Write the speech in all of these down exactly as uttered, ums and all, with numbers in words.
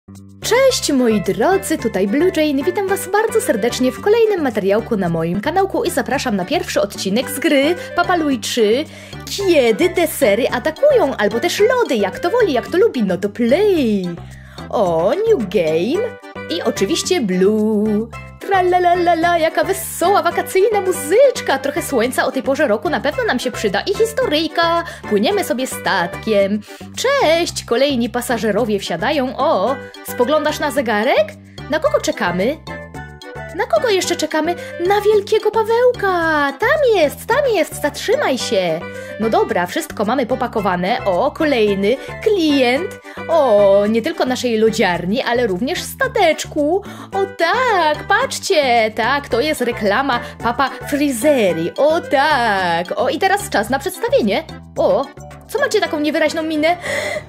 Cześć moi drodzy, tutaj Blue Jane. Witam was bardzo serdecznie w kolejnym materiałku na moim kanałku i zapraszam na pierwszy odcinek z gry Papa Louie trzy. Kiedy desery atakują, albo też lody, jak to woli, jak to lubi, no to play. O, new game i oczywiście Blue. Tralalala, jaka wesoła, wakacyjna muzyczka. Trochę słońca o tej porze roku na pewno nam się przyda i historyjka. Płyniemy sobie statkiem. Cześć, kolejni pasażerowie wsiadają. O, spoglądasz na zegarek? Na kogo czekamy? Na kogo jeszcze czekamy? Na wielkiego Pawełka! Tam jest, tam jest, zatrzymaj się! No dobra, wszystko mamy popakowane. O, kolejny klient. O, nie tylko naszej lodziarni, ale również stateczku. O tak, patrzcie, tak, to jest reklama Papa Frizerii. O tak, o i teraz czas na przedstawienie. O, co macie taką niewyraźną minę?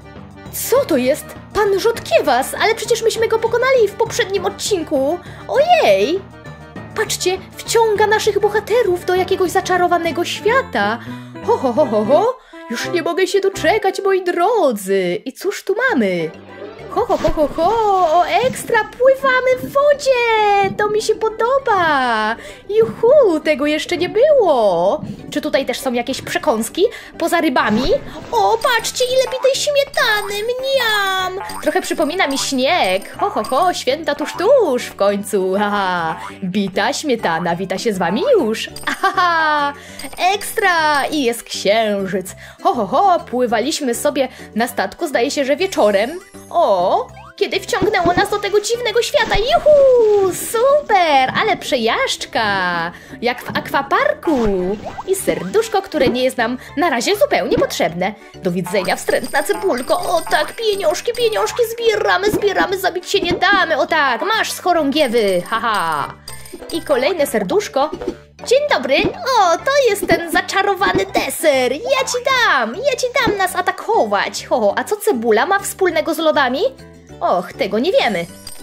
Co to jest? Pan Rzodkiewas, ale przecież myśmy go pokonali w poprzednim odcinku. Ojej! Patrzcie, wciąga naszych bohaterów do jakiegoś zaczarowanego świata. Ho, ho, ho, ho, ho! Już nie mogę się doczekać, moi drodzy. I cóż tu mamy? Ho, ho, ho, ho, ho! O, ekstra! Pływamy w wodzie! To mi się podoba! Juhu! Tego jeszcze nie było! Czy tutaj też są jakieś przekąski? Poza rybami? O, patrzcie, ile bitej śmietany! Mniam! Trochę przypomina mi śnieg. Ho, ho, ho! Święta tuż, tuż w końcu! Haha! Bita śmietana wita się z wami już! Ahaha! Ekstra! I jest księżyc! Ho, ho, ho! Pływaliśmy sobie na statku, zdaje się, że wieczorem. O, kiedy wciągnęło nas do tego dziwnego świata. Juhu, super, ale przejażdżka, jak w akwaparku. I serduszko, które nie jest nam na razie zupełnie potrzebne. Do widzenia, wstrętna cebulko. O tak, pieniążki, pieniążki zbieramy, zbieramy, zabić się nie damy. O tak, masz z chorągiewy, haha. I kolejne serduszko. Dzień dobry, o, to jest ten zaczarowany deser. Ja ci dam, ja ci dam nas atakować. Ho, a co cebula ma wspólnego z lodami? Och, tego nie wiemy.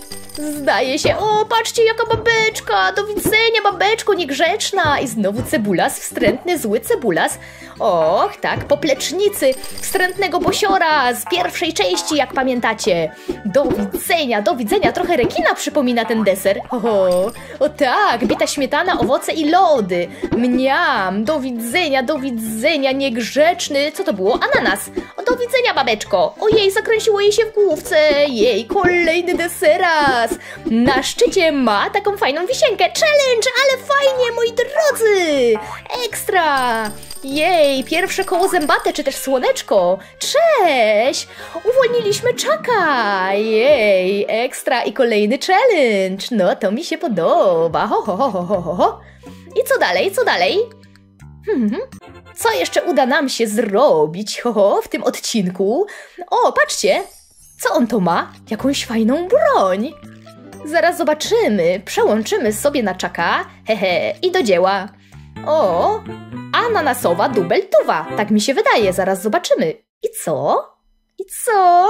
Zdaje się, o, patrzcie jaka babeczka, do widzenia babeczko niegrzeczna. I znowu cebulas, wstrętny, zły cebulas. Och, tak, poplecznicy wstrętnego bosiora z pierwszej części, jak pamiętacie. Do widzenia, do widzenia, trochę rekina przypomina ten deser. O, o tak, bita śmietana, owoce i lody. Mniam, do widzenia, do widzenia, niegrzeczny. Co to było? Ananas. O, do widzenia babeczko. Ojej, zakręciło jej się w główce. Jej, kolejny deseras. Na szczycie ma taką fajną wisienkę. Challenge, ale fajnie, moi drodzy. Ekstra. Jej, pierwsze koło zębate, czy też słoneczko. Cześć! Uwolniliśmy Chucka. Jej, ekstra i kolejny challenge. No, to mi się podoba. Ho, ho, ho, ho, ho, ho. I co dalej, co dalej? Hmm, co jeszcze uda nam się zrobić, ho, ho, w tym odcinku? O, patrzcie, co on to ma? Jakąś fajną broń. Zaraz zobaczymy. Przełączymy sobie na Chucka. Hehe, i do dzieła. O, ananasowa dubeltuwa. Tak mi się wydaje, zaraz zobaczymy. I co? I co?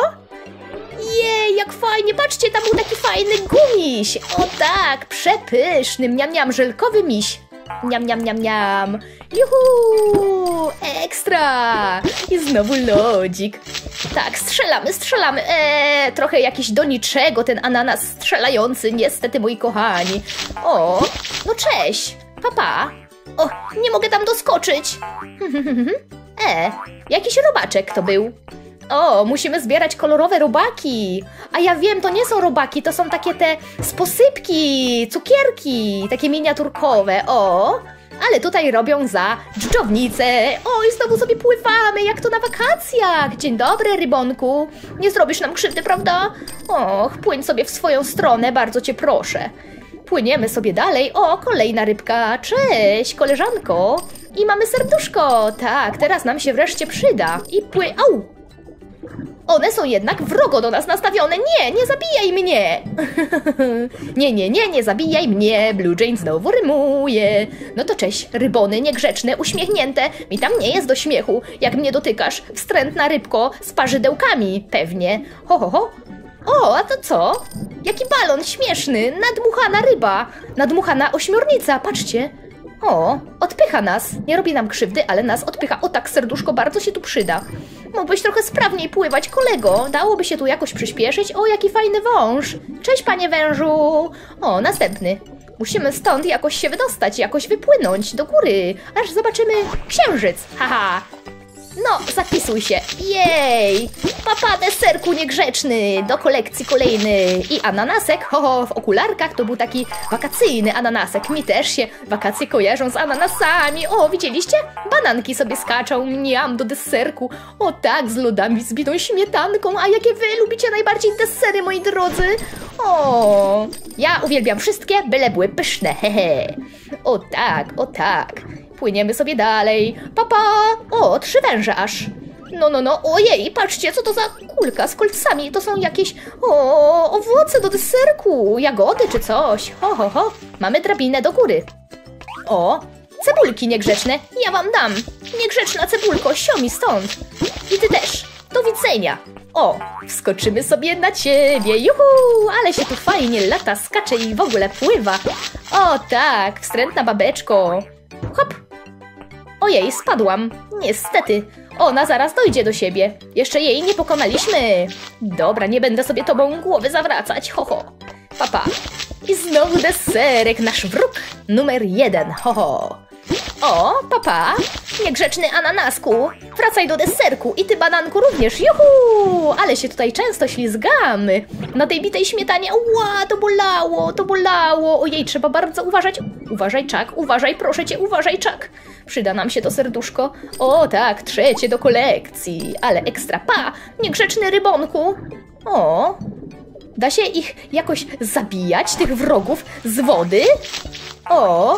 Jej, jak fajnie, patrzcie, tam był taki fajny gumiś. O tak, przepyszny, miam, miam, żelkowy miś. Niam, niam, niam, niam. Juhu, ekstra. I znowu lodzik. Tak, strzelamy, strzelamy. Eee, trochę jakiś do niczego ten ananas strzelający, niestety, moi kochani. O, no cześć, papa. O, nie mogę tam doskoczyć. E, jakiś robaczek to był. O, musimy zbierać kolorowe robaki. A ja wiem, to nie są robaki, to są takie te sposypki, cukierki, takie miniaturkowe. O, ale tutaj robią za dżdżownicę. O, i znowu sobie pływamy, jak to na wakacjach. Dzień dobry, rybonku. Nie zrobisz nam krzywdy, prawda? Och, płyń sobie w swoją stronę, bardzo cię proszę. Płyniemy sobie dalej. O, kolejna rybka. Cześć, koleżanko. I mamy serduszko. Tak, teraz nam się wreszcie przyda. I pły... Au! One są jednak wrogo do nas nastawione. Nie, nie zabijaj mnie. Nie, nie, nie, nie zabijaj mnie. Blue Jane znowu rymuje. No to cześć, rybony niegrzeczne, uśmiechnięte. Mi tam nie jest do śmiechu, jak mnie dotykasz. Wstrętna rybko z parzydełkami, pewnie. Ho, ho, ho. O, a to co? Jaki balon śmieszny, nadmuchana ryba, nadmuchana ośmiornica, patrzcie. O, odpycha nas, nie robi nam krzywdy, ale nas odpycha. O tak, serduszko bardzo się tu przyda. Mógłbyś trochę sprawniej pływać, kolego. Dałoby się tu jakoś przyspieszyć. O, jaki fajny wąż. Cześć, panie wężu. O, następny. Musimy stąd jakoś się wydostać, jakoś wypłynąć do góry, aż zobaczymy księżyc. Haha. No, zapisuj się. Jej! Papa, deserku niegrzeczny! Do kolekcji kolejny. I ananasek, ho, ho, w okularkach to był taki wakacyjny ananasek. Mi też się wakacje kojarzą z ananasami. O, widzieliście? Bananki sobie skaczą, mniam, do deserku. O tak, z lodami, z bitą śmietanką. A jakie wy lubicie najbardziej desery, moi drodzy? O, ja uwielbiam wszystkie, byle były pyszne, hehe. O tak, o tak. Płyniemy sobie dalej. Papa! O, trzy węże aż. No, no, no. Ojej, patrzcie, co to za kulka z kolcami. To są jakieś, o, owoce do deserku. Jagody czy coś. Ho, ho, ho. Mamy drabinę do góry. O, cebulki niegrzeczne. Ja wam dam. Niegrzeczna cebulko, siomi stąd. I ty też. Do widzenia. O, wskoczymy sobie na ciebie. Juhu, ale się tu fajnie lata, skacze i w ogóle pływa. O tak, wstrętna babeczko. Hop. Ojej, spadłam. Niestety. Ona zaraz dojdzie do siebie. Jeszcze jej nie pokonaliśmy. Dobra, nie będę sobie tobą głowy zawracać. Ho, ho. Papa. I znowu deserek, nasz wróg numer jeden. Ho, ho. O, papa. Niegrzeczny ananasku. Wracaj do deserku. I ty, bananku, również. Juhu! Ale się tutaj często ślizgamy. Na tej bitej śmietanie. Ła, to bolało, to bolało. Ojej, trzeba bardzo uważać. Uważaj, czak, uważaj, proszę cię, uważaj, czak. Przyda nam się to serduszko. O tak, trzecie do kolekcji. Ale ekstra, pa. Niegrzeczny rybonku. O. Da się ich jakoś zabijać, tych wrogów, z wody? O.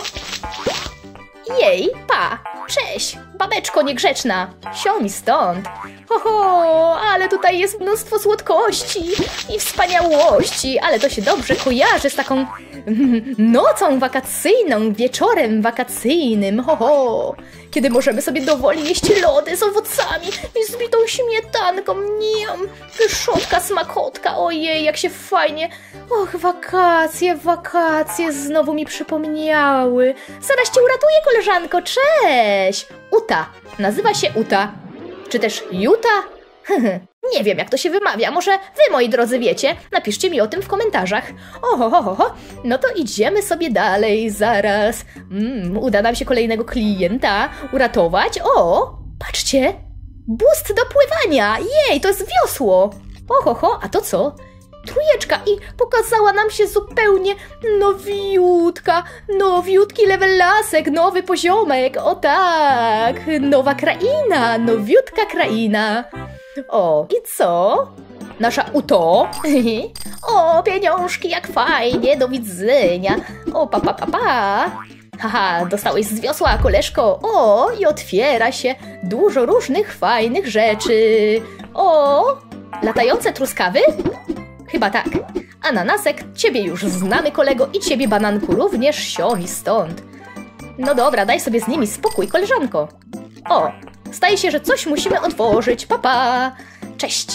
Jej, pa, cześć, babeczko niegrzeczna, siomi stąd. Ho, ho, ale tutaj jest mnóstwo słodkości i wspaniałości, ale to się dobrze kojarzy z taką nocą wakacyjną, wieczorem wakacyjnym, ho, ho. Kiedy możemy sobie dowolnie jeść lody z owocami i z bitą śmietanką, niam, pyszotka, smakotka, ojej, jak się fajnie. Och, wakacje, wakacje znowu mi przypomniały. Zaraz cię uratuję, koleżanko, cześć! Uta, nazywa się Uta. Czy też Juta? Nie wiem, jak to się wymawia, może wy, moi drodzy, wiecie? Napiszcie mi o tym w komentarzach. Oho, ho, ho, ho. No to idziemy sobie dalej, zaraz. Mm, uda nam się kolejnego klienta uratować. O, patrzcie, boost do pływania. Jej, to jest wiosło. Oho, ho, a to co? Trójeczka i pokazała nam się zupełnie nowiutka, nowiutki levelasek, nowy poziomek, o tak, nowa kraina, nowiutka kraina. O, i co? Nasza Uto? O, pieniążki, jak fajnie, do widzenia. O, pa, pa, pa, pa. Haha, dostałeś z wiosła, koleżko. O, i otwiera się dużo różnych fajnych rzeczy. O, latające truskawy? Chyba tak. Ananasek, ciebie już znamy, kolego, i ciebie, bananku, również, siomi stąd. No dobra, daj sobie z nimi spokój, koleżanko. O, zdaje się, że coś musimy otworzyć. Papa. Pa. Cześć.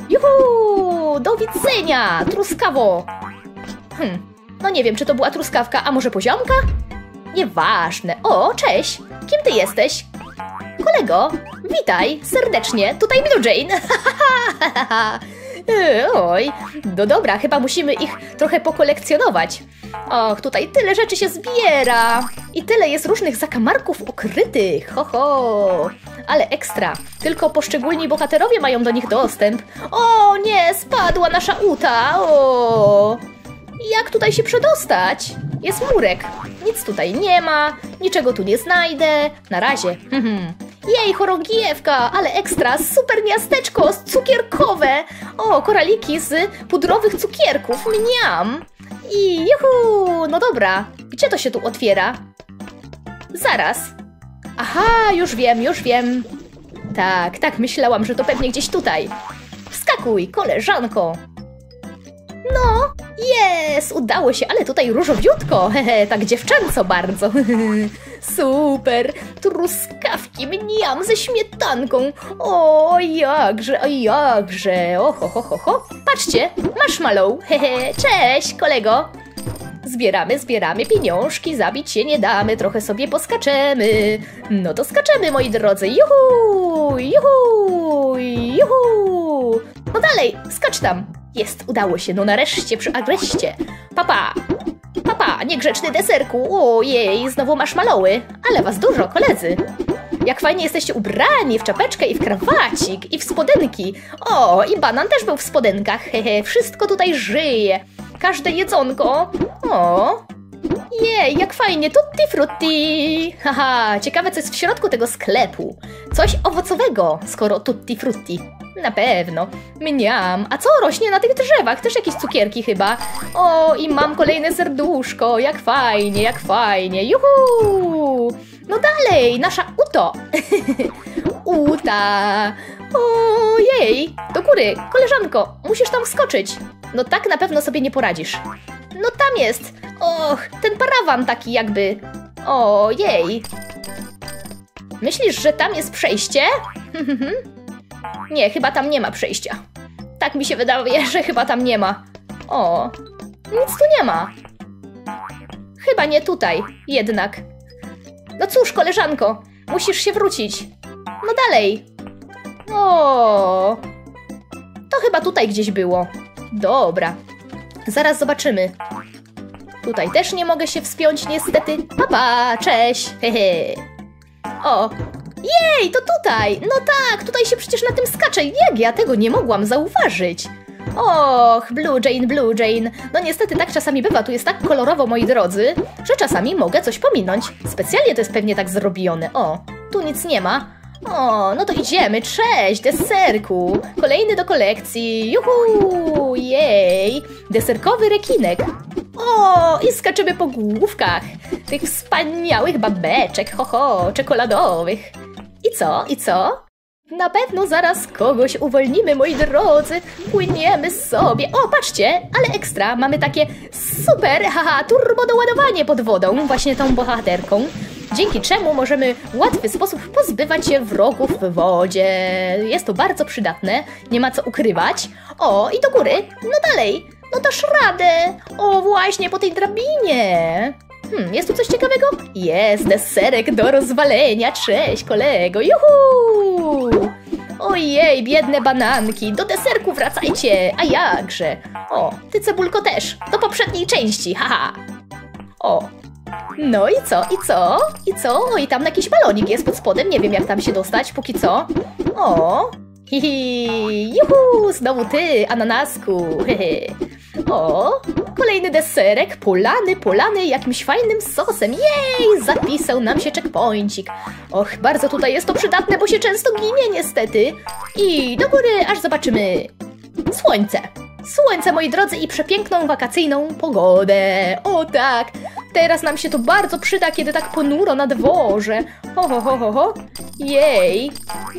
Juhu, do widzenia, truskawo. Hm, no nie wiem, czy to była truskawka, a może poziomka? Nieważne. O, cześć. Kim ty jesteś? Kolego, witaj serdecznie. Tutaj Blue Jane. Oj, no dobra, chyba musimy ich trochę pokolekcjonować. Och, tutaj tyle rzeczy się zbiera. I tyle jest różnych zakamarków ukrytych. Ho, ho. Ale ekstra. Tylko poszczególni bohaterowie mają do nich dostęp. O nie, spadła nasza Uta. O. Jak tutaj się przedostać? Jest murek. Nic tutaj nie ma. Niczego tu nie znajdę. Na razie. Jej, chorągiewka, ale ekstra, super miasteczko, cukierkowe. O, koraliki z pudrowych cukierków, mniam. I juhu, no dobra, gdzie to się tu otwiera? Zaraz. Aha, już wiem, już wiem. Tak, tak, myślałam, że to pewnie gdzieś tutaj. Wskakuj, koleżanko. No, jest, udało się, ale tutaj różowiutko, hehe, tak dziewczęco bardzo. Super, truskawki, mniam, ze śmietanką. O, jakże, a jakże, oho, ho, ho, ho. Patrzcie, marshmallow, hehe, cześć, kolego. Zbieramy, zbieramy pieniążki, zabić się nie damy, trochę sobie poskaczemy. No to skaczemy, moi drodzy. Juhu, juhu, juhu. No dalej, skacz tam. Jest, udało się, no nareszcie przy agreście. Papa, papa, niegrzeczny deserku. Ojej, znowu masz maloły. Ale was dużo, koledzy. Jak fajnie jesteście ubrani w czapeczkę i w krawacik i w spodenki. O, i banan też był w spodenkach. Hehe, wszystko tutaj żyje. Każde jedzonko. O, jej, jak fajnie, tutti frutti. Haha, ciekawe co jest w środku tego sklepu. Coś owocowego, skoro tutti frutti. Na pewno. Mniam. A co rośnie na tych drzewach? Też jakieś cukierki chyba. O, i mam kolejne serduszko. Jak fajnie, jak fajnie. Juhu! No dalej, nasza Uto. Uta. Ojej, do góry. Koleżanko, musisz tam wskoczyć. No tak na pewno sobie nie poradzisz. No tam jest. Och, ten parawan taki jakby. Ojej. Myślisz, że tam jest przejście? Nie, chyba tam nie ma przejścia. Tak mi się wydaje, że chyba tam nie ma. O, nic tu nie ma. Chyba nie tutaj, jednak. No cóż, koleżanko, musisz się wrócić. No dalej. O, to chyba tutaj gdzieś było. Dobra, zaraz zobaczymy. Tutaj też nie mogę się wspiąć niestety. Papa, cześć. Hehe. O, jej, to tutaj. No tak, tutaj się przecież na tym skacze. Jak ja tego nie mogłam zauważyć. Och, Blue Jane, Blue Jane. No niestety tak czasami bywa, tu jest tak kolorowo, moi drodzy, że czasami mogę coś pominąć. Specjalnie to jest pewnie tak zrobione. O, tu nic nie ma. O, no to idziemy. Cześć, deserku. Kolejny do kolekcji. Juhu, jej. Deserkowy rekinek. O, i skaczemy po główkach tych wspaniałych babeczek, ho, ho, czekoladowych. I co, i co? Na pewno zaraz kogoś uwolnimy, moi drodzy. Płyniemy sobie. O, patrzcie, ale ekstra. Mamy takie super, haha, turbo doładowanie pod wodą. Właśnie tą bohaterką. Dzięki czemu możemy w łatwy sposób pozbywać się wrogów w wodzie. Jest to bardzo przydatne. Nie ma co ukrywać. O, i do góry. No dalej. No dasz radę. O, właśnie po tej drabinie. Hmm, jest tu coś ciekawego? Jest deserek do rozwalenia. Cześć, kolego. Juhu! Ojej, biedne bananki. Do deserku wracajcie. A jakże? O, ty cebulko też. Do poprzedniej części. Haha. O. No i co? I co? I co? O, i tam jakiś balonik jest pod spodem. Nie wiem, jak tam się dostać, póki co. O. Hihi. Juhu, znowu ty, ananasku. Hehe. O, kolejny deserek, polany, polany jakimś fajnym sosem. Jej, zapisał nam się checkpointik. Och, bardzo tutaj jest to przydatne, bo się często ginie niestety. I do góry, aż zobaczymy słońce. Słońce, moi drodzy, i przepiękną wakacyjną pogodę. O tak, teraz nam się to bardzo przyda, kiedy tak ponuro na dworze. Ho, ho, ho, ho, ho. Jej,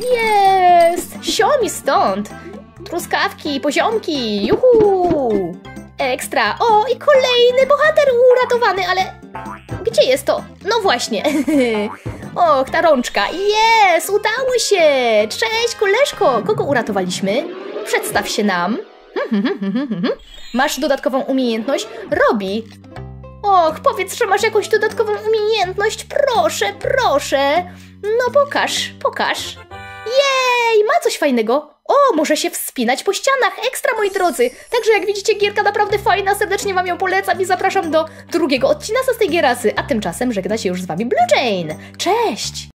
jest, sio mi stąd. Truskawki, poziomki, juhu! Ekstra! O, i kolejny bohater uratowany, ale gdzie jest to? No właśnie! Och, ta rączka! Jest! Udało się! Cześć, koleżko! Kogo uratowaliśmy? Przedstaw się nam. Masz dodatkową umiejętność? Robi! Och, powiedz, że masz jakąś dodatkową umiejętność! Proszę, proszę! No pokaż, pokaż! Jej, ma coś fajnego. O, może się wspinać po ścianach. Ekstra, moi drodzy. Także jak widzicie, gierka naprawdę fajna. Serdecznie wam ją polecam i zapraszam do drugiego odcinka z tej gierasy. A tymczasem żegna się już z wami Blue Jane. Cześć!